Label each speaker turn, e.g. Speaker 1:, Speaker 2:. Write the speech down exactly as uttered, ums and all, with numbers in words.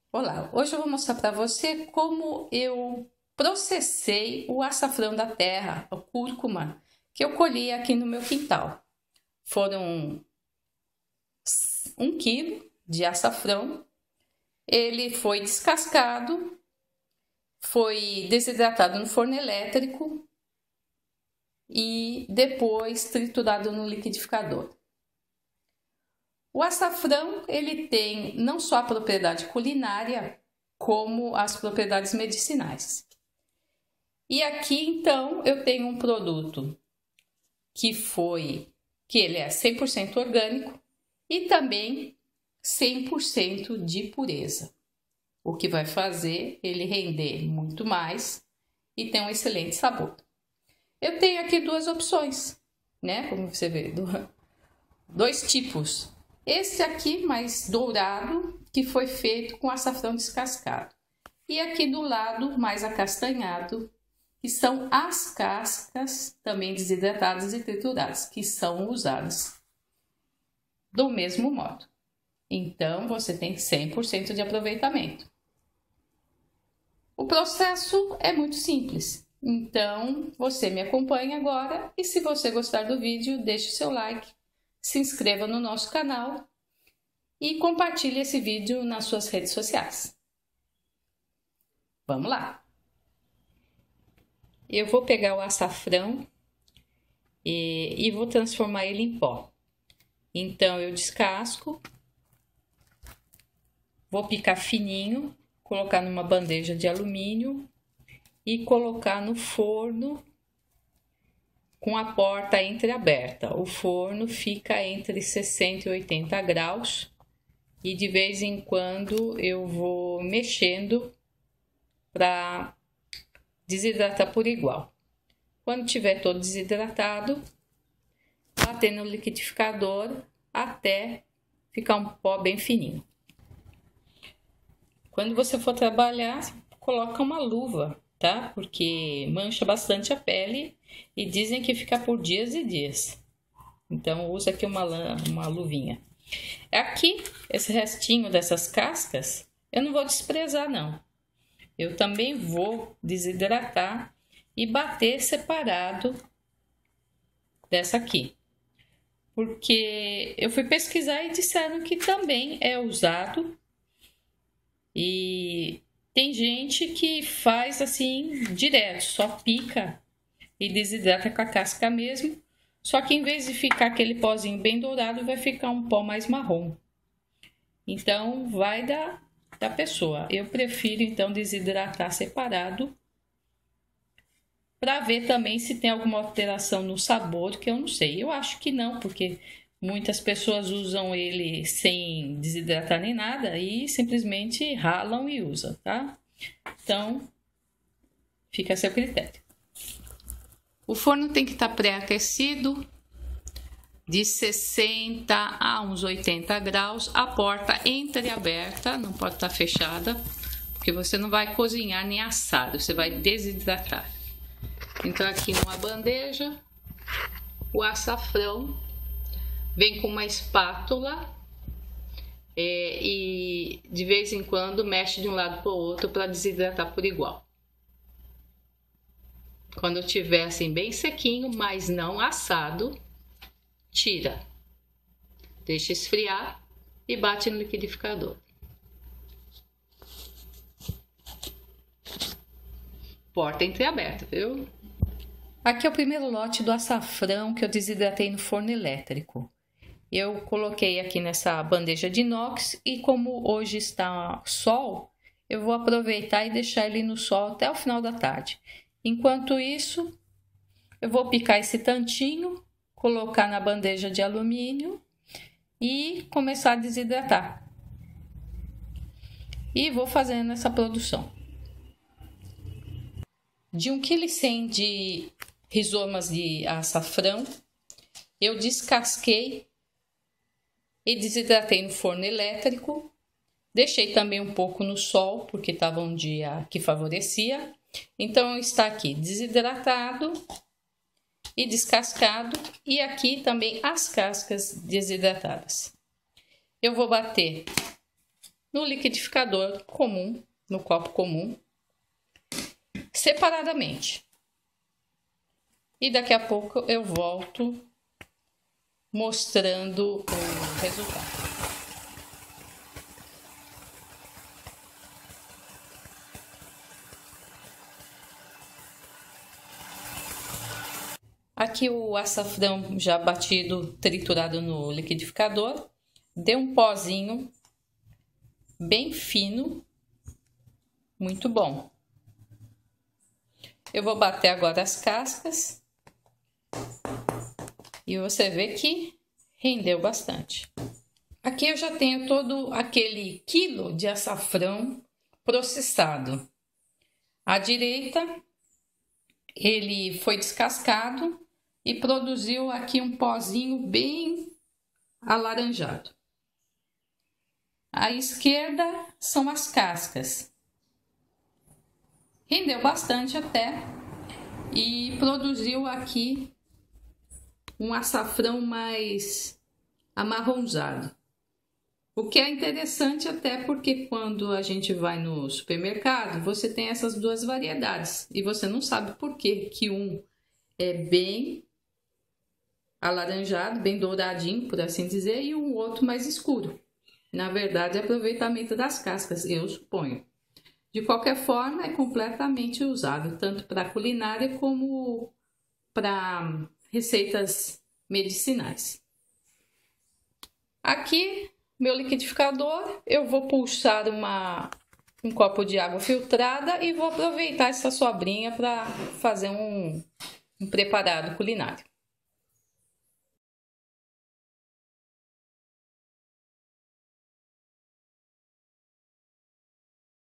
Speaker 1: Olá, hoje eu vou mostrar para você como eu processei o açafrão da terra, a cúrcuma, que eu colhi aqui no meu quintal. Foram um quilo de açafrão, ele foi descascado, foi desidratado no forno elétrico e depois triturado no liquidificador. O açafrão, ele tem não só a propriedade culinária, como as propriedades medicinais. E aqui, então, eu tenho um produto que foi, que ele é cem por cento orgânico e também cem por cento de pureza, o que vai fazer ele render muito mais e ter um excelente sabor. Eu tenho aqui duas opções, né? Como você vê, dois tipos. Esse aqui mais dourado, que foi feito com açafrão descascado. E aqui do lado mais acastanhado, que são as cascas também desidratadas e trituradas, que são usadas do mesmo modo. Então, você tem cem por cento de aproveitamento. O processo é muito simples. Então, você me acompanha agora e se você gostar do vídeo, deixe o seu like. Se inscreva no nosso canal e compartilhe esse vídeo nas suas redes sociais. Vamos lá! Eu vou pegar o açafrão e, e vou transformar ele em pó. Então, eu descasco, vou picar fininho, colocar numa bandeja de alumínio e colocar no forno com a porta entreaberta. O forno fica entre sessenta e oitenta graus e de vez em quando eu vou mexendo para desidratar por igual. Quando tiver todo desidratado, bater no liquidificador até ficar um pó bem fininho. Quando você for trabalhar, coloca uma luva, tá? Porque mancha bastante a pele e dizem que fica por dias e dias. Então, usa aqui uma, uma luvinha. Aqui, esse restinho dessas cascas, eu não vou desprezar, não. Eu também vou desidratar e bater separado dessa aqui. Porque eu fui pesquisar e disseram que também é usado. E tem gente que faz assim direto, só pica e desidrata com a casca mesmo. Só que em vez de ficar aquele pozinho bem dourado, vai ficar um pó mais marrom. Então, vai da, da pessoa. Eu prefiro, então, desidratar separado. Para ver também se tem alguma alteração no sabor, que eu não sei. Eu acho que não, porque muitas pessoas usam ele sem desidratar nem nada e simplesmente ralam e usam, tá? Então, fica a seu critério. O forno tem que estar pré-aquecido, de sessenta a uns oitenta graus, a porta entreaberta, não pode estar fechada, porque você não vai cozinhar nem assar, você vai desidratar. Então aqui numa bandeja, o açafrão vem com uma espátula é, e de vez em quando mexe de um lado para o outro para desidratar por igual. Quando tiver assim bem sequinho, mas não assado, tira, deixa esfriar e bate no liquidificador. Porta entreaberta, viu? Aqui é o primeiro lote do açafrão que eu desidratei no forno elétrico. Eu coloquei aqui nessa bandeja de inox e como hoje está sol, eu vou aproveitar e deixar ele no sol até o final da tarde. Enquanto isso, eu vou picar esse tantinho, colocar na bandeja de alumínio e começar a desidratar. E vou fazendo essa produção. De um vírgula cem quilos de rizomas de açafrão, eu descasquei e desidratei no forno elétrico. Deixei também um pouco no sol, porque estava um dia que favorecia. Então, está aqui desidratado e descascado. E aqui também as cascas desidratadas. Eu vou bater no liquidificador comum, no copo comum, separadamente. E daqui a pouco eu volto mostrando o resultado. Aqui o açafrão já batido, triturado no liquidificador, deu um pozinho bem fino, muito bom. Eu vou bater agora as cascas e você vê que rendeu bastante. Aqui eu já tenho todo aquele quilo de açafrão processado. À direita, ele foi descascado e produziu aqui um pozinho bem alaranjado. À esquerda são as cascas. Rendeu bastante até e produziu aqui um açafrão mais amarronzado. O que é interessante até porque quando a gente vai no supermercado, você tem essas duas variedades e você não sabe por que que um é bem alaranjado, bem douradinho, por assim dizer, e o outro mais escuro. Na verdade, é aproveitamento das cascas, eu suponho. De qualquer forma, é completamente usável, tanto para culinária como para receitas medicinais. Aqui, meu liquidificador, eu vou pulsar uma, um copo de água filtrada e vou aproveitar essa sobrinha para fazer um, um preparado culinário.